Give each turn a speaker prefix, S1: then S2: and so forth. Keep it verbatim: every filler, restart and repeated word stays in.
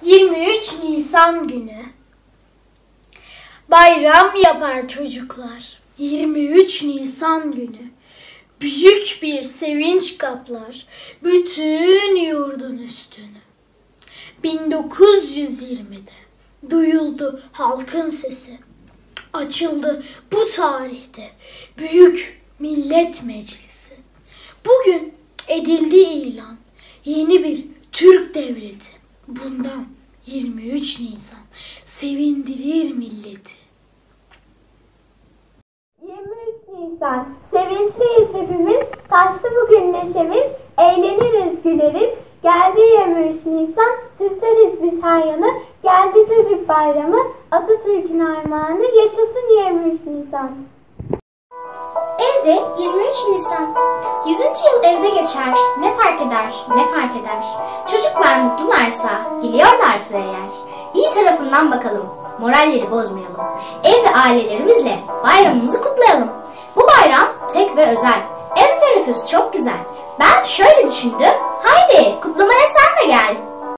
S1: yirmi üç Nisan günü. Bayram yapar çocuklar. yirmi üç Nisan günü. Büyük bir sevinç kaplar bütün yurdun üstünü. bin dokuz yüz yirmide duyuldu halkın sesi. Açıldı bu tarihte Büyük Millet Meclisi. Bugün edildi ilan yeni bir Türk devleti. Bundan yirmi üç Nisan sevindirir milleti.
S2: yirmi üç Nisan sevinçliyiz hepimiz, taştı bugün neşemiz, eğleniriz güleriz. Geldi yirmi üç Nisan, süsleriz biz her yanı. Geldi çocuk bayramı, Atatürk'ün armağanı, yaşasın yirmi üç Nisan.
S3: Evde yirmi üç Nisan. yüzüncü yıl evde geçer. Ne fark eder, ne fark eder. Çocuklar mutlularsa, geliyorlarsa eğer. İyi tarafından bakalım, moralleri bozmayalım. Evde ailelerimizle bayramımızı kutlayalım. Bu bayram tek ve özel. Evde teneffüs çok güzel. Ben şöyle düşündüm. Haydi kutlamaya sen de gel.